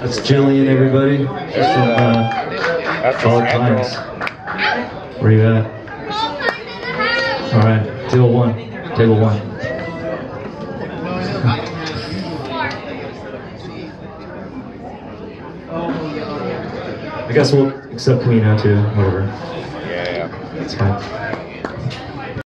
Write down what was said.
That's Jillian, everybody. She's from College Pines. Where you at? All right, table one. Table one. I guess we'll accept Camino too. Whatever. Yeah. That's fine.